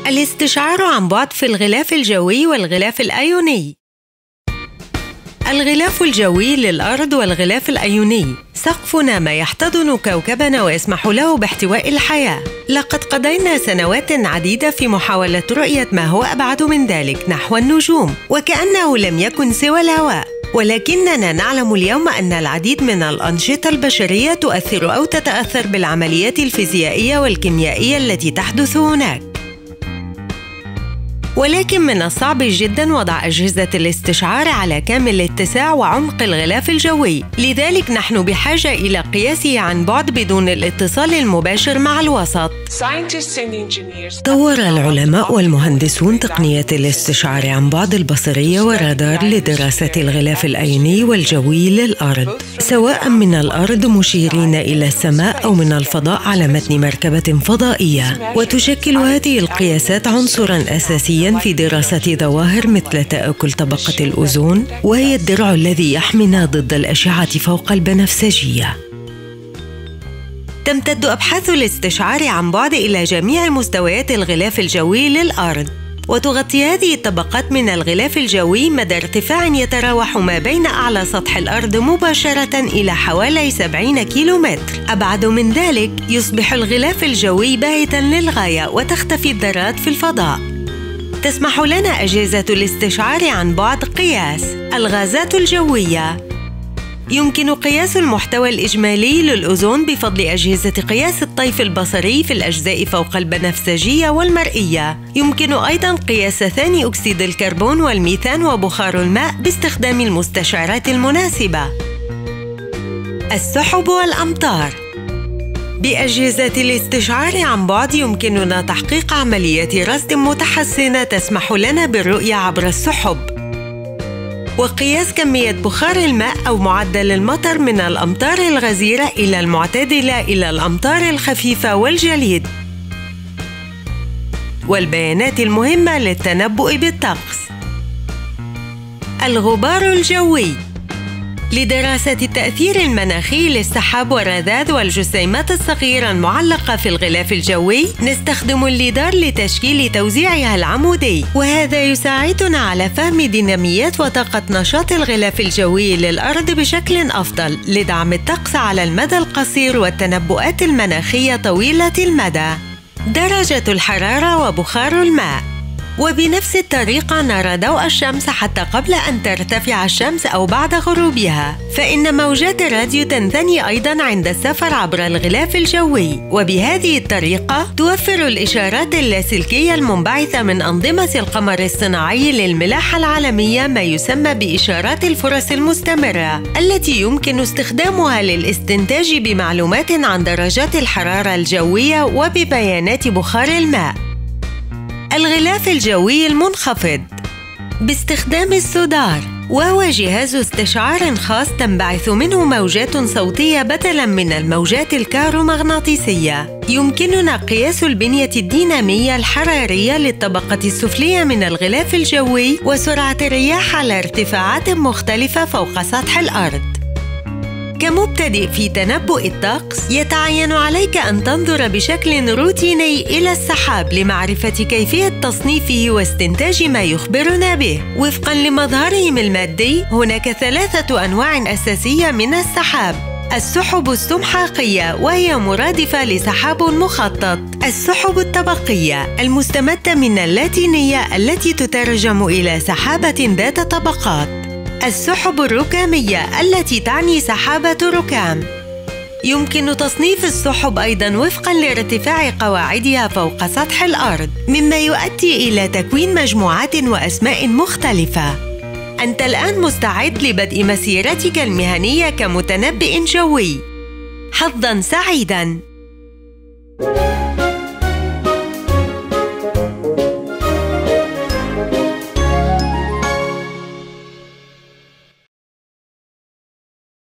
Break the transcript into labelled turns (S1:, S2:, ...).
S1: الاستشعار عن بعد في الغلاف الجوي والغلاف الأيوني. الغلاف الجوي للأرض والغلاف الأيوني سقفنا ما يحتضن كوكبنا ويسمح له باحتواء الحياة. لقد قضينا سنوات عديدة في محاولة رؤية ما هو أبعد من ذلك نحو النجوم، وكأنه لم يكن سوى الهواء. ولكننا نعلم اليوم أن العديد من الأنشطة البشرية تؤثر أو تتأثر بالعمليات الفيزيائية والكيميائية التي تحدث هناك. ولكن من الصعب جداً وضع أجهزة الاستشعار على كامل اتساع وعمق الغلاف الجوي، لذلك نحن بحاجة إلى قياسه عن بعد بدون الاتصال المباشر مع الوسط. طور العلماء والمهندسون تقنية الاستشعار عن بعد البصرية والرادار لدراسة الغلاف الأيوني والجوي للأرض، سواء من الأرض مشيرين إلى السماء أو من الفضاء على متن مركبة فضائية. وتشكل هذه القياسات عنصراً أساسياً في دراسة ظواهر مثل تآكل طبقة الأوزون، وهي الدرع الذي يحمينا ضد الأشعة فوق البنفسجية. تمتد أبحاث الاستشعار عن بعد إلى جميع مستويات الغلاف الجوي للأرض، وتغطي هذه الطبقات من الغلاف الجوي مدى ارتفاع يتراوح ما بين أعلى سطح الأرض مباشرة إلى حوالي 70 كيلومتر. أبعد من ذلك يصبح الغلاف الجوي باهتاً للغاية وتختفي الذرات في الفضاء. تسمح لنا أجهزة الاستشعار عن بعد قياس الغازات الجوية. يمكن قياس المحتوى الإجمالي للأوزون بفضل أجهزة قياس الطيف البصري في الأجزاء فوق البنفسجية والمرئية. يمكن أيضاً قياس ثاني أكسيد الكربون والميثان وبخار الماء باستخدام المستشعرات المناسبة. السحب والأمطار. بأجهزة الاستشعار عن بعد يمكننا تحقيق عملية رصد متحسنة تسمح لنا بالرؤية عبر السحب، وقياس كمية بخار الماء أو معدل المطر من الأمطار الغزيرة إلى المعتدلة إلى الأمطار الخفيفة والجليد، والبيانات المهمة للتنبؤ بالطقس. الغبار الجوي. لدراسة التأثير المناخي للسحاب والرذاذ والجسيمات الصغيرة المعلقة في الغلاف الجوي نستخدم الليدار لتشكيل توزيعها العمودي، وهذا يساعدنا على فهم ديناميات وطاقة نشاط الغلاف الجوي للأرض بشكل أفضل لدعم الطقس على المدى القصير والتنبؤات المناخية طويلة المدى. درجة الحرارة وبخار الماء. وبنفس الطريقة نرى ضوء الشمس حتى قبل أن ترتفع الشمس أو بعد غروبها، فإن موجات الراديو تنثني أيضاً عند السفر عبر الغلاف الجوي، وبهذه الطريقة توفر الإشارات اللاسلكية المنبعثة من أنظمة القمر الصناعي للملاحة العالمية ما يسمى بإشارات الفرص المستمرة، التي يمكن استخدامها للاستنتاج بمعلومات عن درجات الحرارة الجوية وببيانات بخار الماء. الغلاف الجوي المنخفض باستخدام السودار، وهو جهاز استشعار خاص تنبعث منه موجات صوتية بدلاً من الموجات الكهرومغناطيسية. يمكننا قياس البنية الدينامية الحرارية للطبقة السفلية من الغلاف الجوي وسرعة الرياح على ارتفاعات مختلفة فوق سطح الأرض. كمبتدئ في تنبؤ الطقس يتعين عليك أن تنظر بشكل روتيني إلى السحاب لمعرفة كيفية تصنيفه واستنتاج ما يخبرنا به. وفقاً لمظهرهم المادي هناك 3 أنواع أساسية من السحاب: السحب السمحاقية وهي مرادفة لسحاب مخطط، السحب الطبقية المستمدة من اللاتينية التي تترجم إلى سحابة ذات طبقات، السحب الركامية التي تعني سحابة ركام. يمكن تصنيف السحب أيضاً وفقاً لارتفاع قواعدها فوق سطح الأرض، مما يؤدي إلى تكوين مجموعات وأسماء مختلفة. أنت الآن مستعد لبدء مسيرتك المهنية كمتنبئ جوي. حظاً سعيداً.